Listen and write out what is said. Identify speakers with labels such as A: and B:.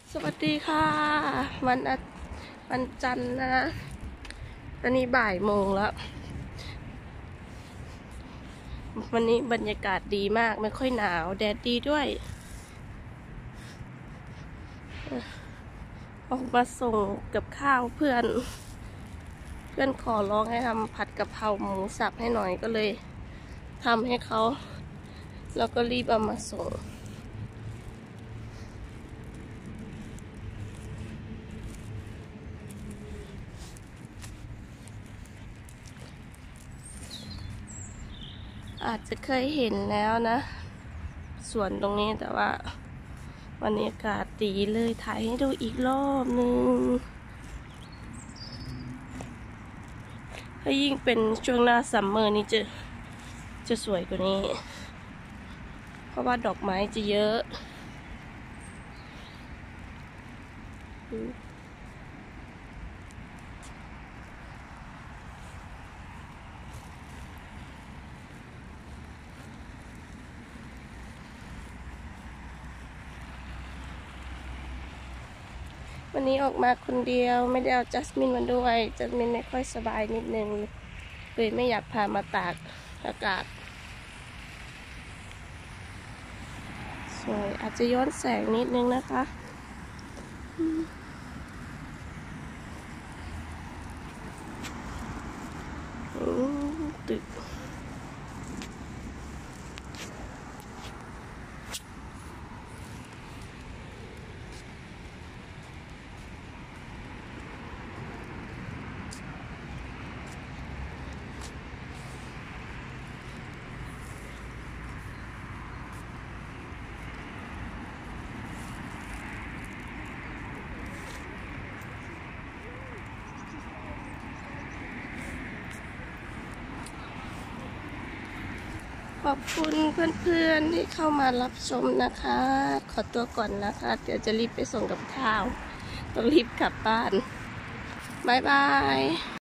A: สวัสดีค่ะวันจันทร์นะตอนนี้บ่ายโมงแล้ววันนี้บรรยากาศดีมากไม่ค่อยหนาวแดดดีด้วยออกมาส่งกับข้าวเพื่อนขอร้องให้ทำผัดกะเพราหมูสับให้หน่อยก็เลยทำให้เขาแล้วก็รีบเอามาส่งอาจจะเคยเห็นแล้วนะส่วนตรงนี้แต่ว่าบรรยากาศดีเลยถ่ายให้ดูอีกรอบนึงถ้ายิ่งเป็นช่วงหน้าซัมเมอร์นี่จะสวยกว่านี้เพราะว่าดอกไม้จะเยอะวันนี้ออกมาคนเดียวไม่ได้เอาจัสมินมาด้วยจัสมินไม่ค่อยสบายนิดนึงเลยไม่อยากพามาตากอากาศสวยอาจจะย้อนแสงนิดนึงนะคะตึกขอบคุณเพื่อนๆที่เข้ามารับชมนะคะขอตัวก่อนนะคะเดี๋ยวจะรีบไปส่งกับข้าวต้องรีบกลับบ้านบ๊ายบาย